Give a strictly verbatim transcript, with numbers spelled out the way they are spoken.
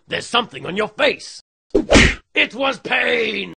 There's something on your face. It was pain!